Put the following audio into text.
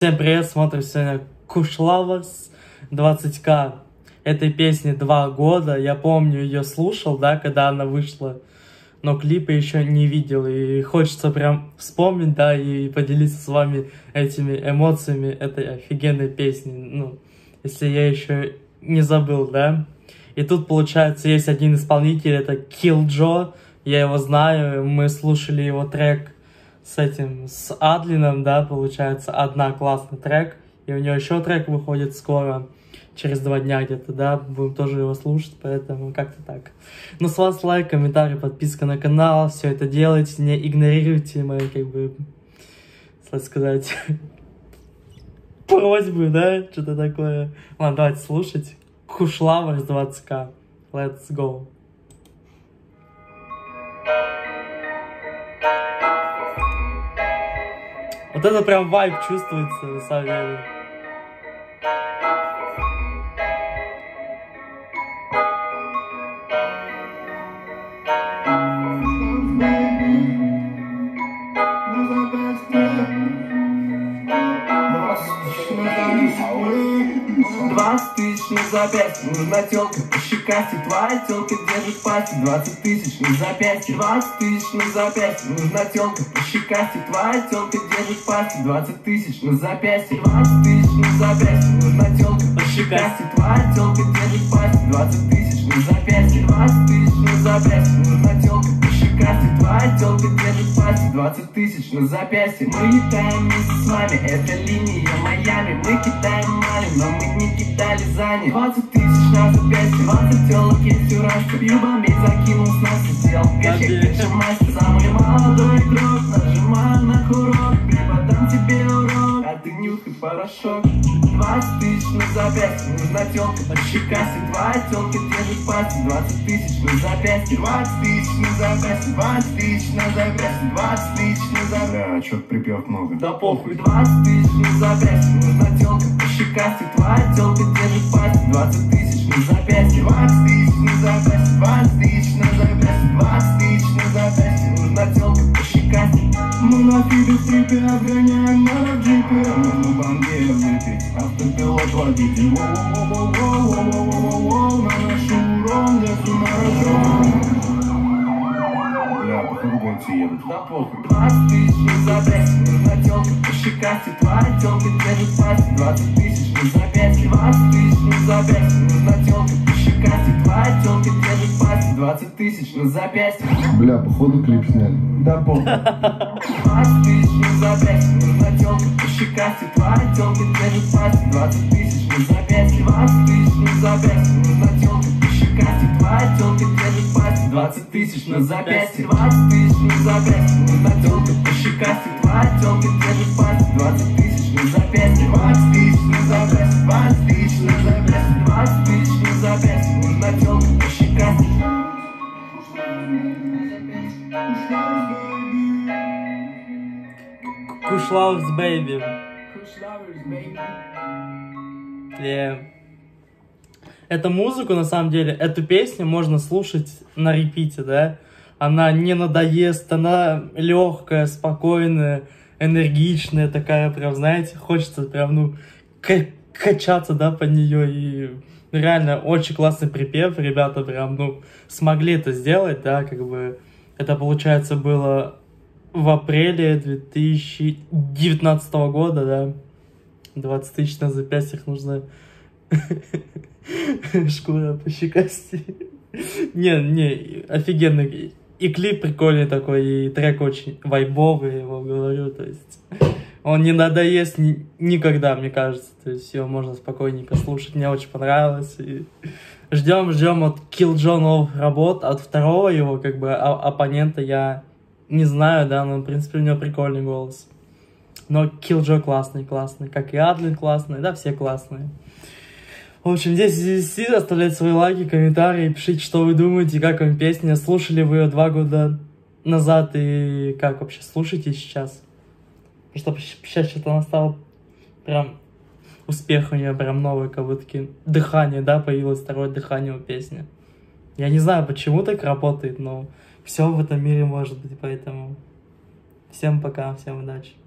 Всем привет, смотрим сегодня Kush Lovers 20K. Этой песне 2 года, я помню, ее слушал, да, когда она вышла, но клипа еще не видел, и хочется прям вспомнить, да, и поделиться с вами этими эмоциями этой офигенной песни, ну, если я еще не забыл, да. И тут, получается, есть один исполнитель, это Killjoy, я его знаю, мы слушали его трек с Адлином, да, получается, одна классный трек, и у него еще трек выходит скоро, через 2 дня где-то, да, будем тоже его слушать, поэтому как-то так. Ну, с вас лайк, комментарий, подписка на канал, все это делайте, не игнорируйте мои, как бы, так сказать, просьбы, да, что-то такое. Ладно, давайте слушать. Kush Lovers 20K. Let's go. Вот это прям вайб чувствуется, на самом деле. На запястье, нужна тёлка по щекасти, твоя тёлка держит пасти, 20 тысяч на запястье, 20 тысяч на запястье, нужна тёлка по щекасти, твоя тёлка держит пасти, 20 тысяч на запястье, 20 тысяч на запястье, нужна тёлка по щекасти, твоя тёлка держит пасти, 20 тысяч на запястье, 20 тысяч на запястье, нужна тёлка по щекасти, твоя тёлка держит пасти, 20 тысяч на запястье. Мы летаем вместе с вами, это линия Майами, мы кидаем мали, но мы не кидали за них. 20 тысяч на запястье, 20 телок есть у Расти. Пью бомбить, закинул с нас и сделал качек, как мастер. Самый молодой игрок, нажимаю на курок, преподам тебе урок, а ты нюхай порошок. 20 тысяч на запястье, нужна телка под щекасти, твоя телка держит пасти, 20 тысяч на запястье, 20 тысяч на запястье, 20 тысяч на запястье, 20 тысяч на запястье. Да, чё-то припёв много. Да похуй. 20 тысяч на запястье, нужна телка по щекасти, твоя телка держит пасти, 20 тысяч на запястье, 20 тысяч на запястье, 20 тысяч на запястье, 20 тысяч на запястье, нужна телка по щекасти. Мы на фибе в трипе обгоняем на джипе, мы в банде выпить, автопилот водитель. Воу-воу-воу-воу-воу-воу-воу, наношу урон, лезу на рожон. Бля, походу гонцы едут. Да похуй. 20 тысяч на запястье, нужна тёлка по щекасти, твоя тёлка держит пасти, 20 тысяч на запястье, 20 тысяч на запястье, нужна тёлка по щекасти, твоя тёлка держит пасти, 20 тысяч на запястье. Бля, походу клип сняли. Да похуй. 20 тысяч на запястье, нужна тёлка по щекасти, твоя тёлка держит пасти, 20 тысяч на запястье, 20 тысяч на запястье, нужна тёлка по щекасти, твоя тёлка держит пасти, 20 тысяч на запястье, 20 тысяч на запястье, нужна тёлка по щекасти, твоя тёлка держит пасти, 20 тысяч на запястье, 20 тысяч на запястье, 20 тысяч на запястье, 20 тысяч на запястье, нужна тёлка по щекасти. Kush Lovers, baby. Yeah. Эту музыку, на самом деле, эту песню можно слушать на репите, да? Она не надоест, она легкая, спокойная, энергичная такая, прям, знаете, хочется прям, ну, качаться, да, по нее. И реально очень классный припев, ребята прям, ну, смогли это сделать, да, как бы, это, получается, было в апреле 2019 года, да, 20 тысяч на запястьях нужно шкура по щекасти. Не, офигенный. И клип прикольный такой, и трек очень вайбовый, я его говорю, то есть он не надоест никогда, мне кажется, то есть его можно спокойненько слушать, мне очень понравилось, и ждем от Killjoy новых работ, от второго его, как бы, оппонента я не знаю, да, но, в принципе, у него прикольный голос, но Killjoy классный, как и Адлин классный, да, все классные. В общем, здесь из 10, оставляйте свои лайки, комментарии, пишите, что вы думаете, как вам песня, слушали вы ее 2 года назад и как вообще слушаете сейчас. Потому что сейчас что-то она стала прям успех у нее, прям новый, как будто дыхание, да, появилось второе дыхание у песни. Я не знаю, почему так работает, но все в этом мире может быть, поэтому всем пока, всем удачи.